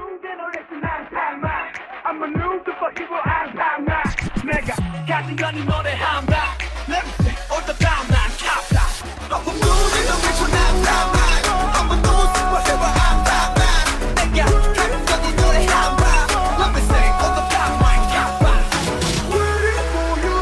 I'm a new superhero, I'm not. 내가 가진 건 이 노래 한 방. Let me see, all the time 난 탑다. 너무 눈이 너무 비춰 난 탑다. I'm a new superhero, I'm 내가 가진 건 이 노래 한 방. Let me see, all the time 난 탑다. Waiting for you,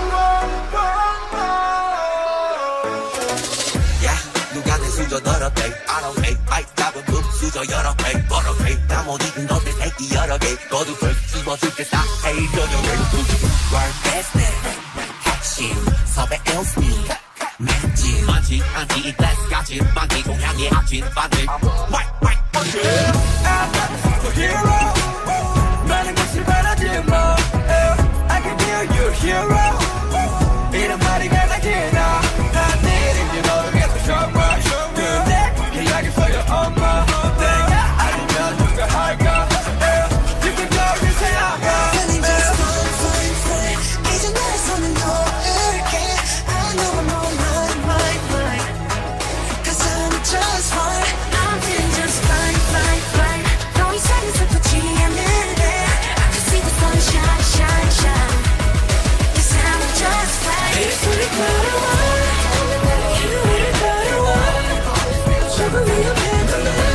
Yeah, 누가 내 수저 더럽 돼. I don't hate, 마이크 잡은 급 수저 여러 배. 버럭 해, 나 못 익은 너들 새끼 여러 개. 거두벌 씹어줄게 싹. Hey, 저녁에 Work business, 핵심, 섭외 elsme, 매진 많지 않지 이 클래스까지 많지 동향의 합친 반들 White, white, bunch I'm not a superhero. 많은 것을 바라지 마. I can be your hero. 이런 말이 가장 길어. 난 내일인지 모르겠어 정말. 근데 기억했어요 엄마. 내가 아니면 누가 할까. You can go with say 이제 내 손은 놓을게. I know I'm on mine. Cause I'm just fine. I'm feeling just fine. 더 이상은 슬프지 않는데 I can see the sunshine, shine. Yes, I'm just fine. It's really color와 You really color와 조금 위험해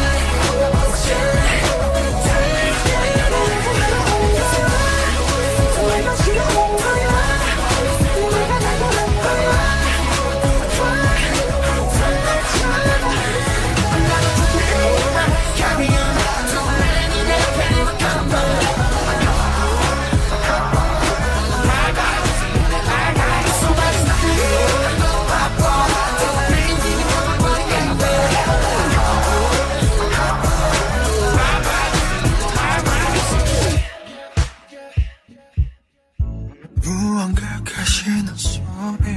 무언가 가시는 소리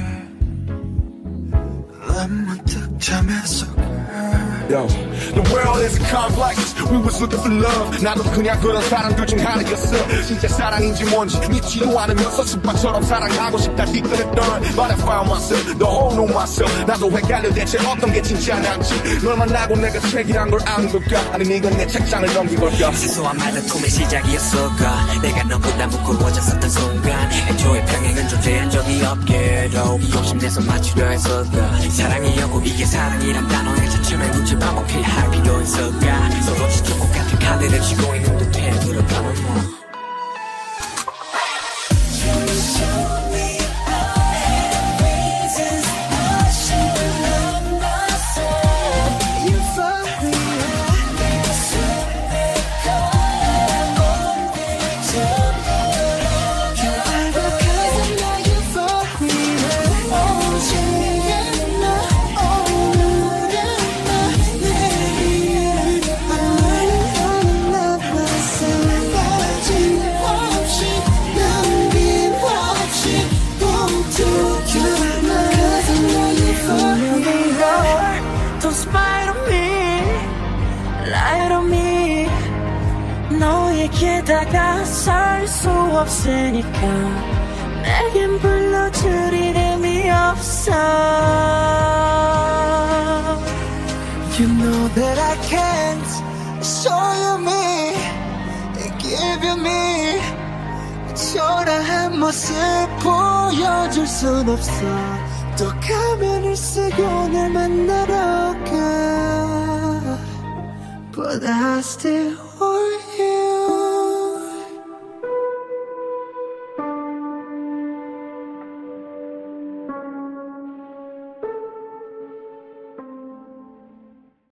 난 문득 잠에서 Yo, the world is complex. We was looking for love. 나도 그냥 그런 사람들 중 하나였어. 진짜 사랑인지 뭔지 믿지도 않으면서 습관처럼 사랑하고 싶다 뒤끝했던 But I found myself, the whole new myself. 나도 헷갈려 대체 어떤 게 진짜인지. 널 만나고 내가 책이란 걸 아는 걸까? 아니면 이건 내 책장을 넘긴 걸까? 사소한 말다툼의 시작이었을까? 내가 너보다 부끄러워졌었던 순간 애초에 평행은 존재한 적이 없게도 욕심내서 맞추려 했을까? 사랑이었고 이게 사랑이란 단어의 자체를 굳이 반복해야 할 필요 있을까? 서로 지쳤고 같은 카드를 쥐고 있는 듯해 들어가면 뭐 너에게 다가설 수 없으니까 내겐 불러줄 이름이 없어 You know that I can't show you me give you me 초라한 모습 보여줄 순 없어 또 가면을 쓰고 날 만나러 가 But I still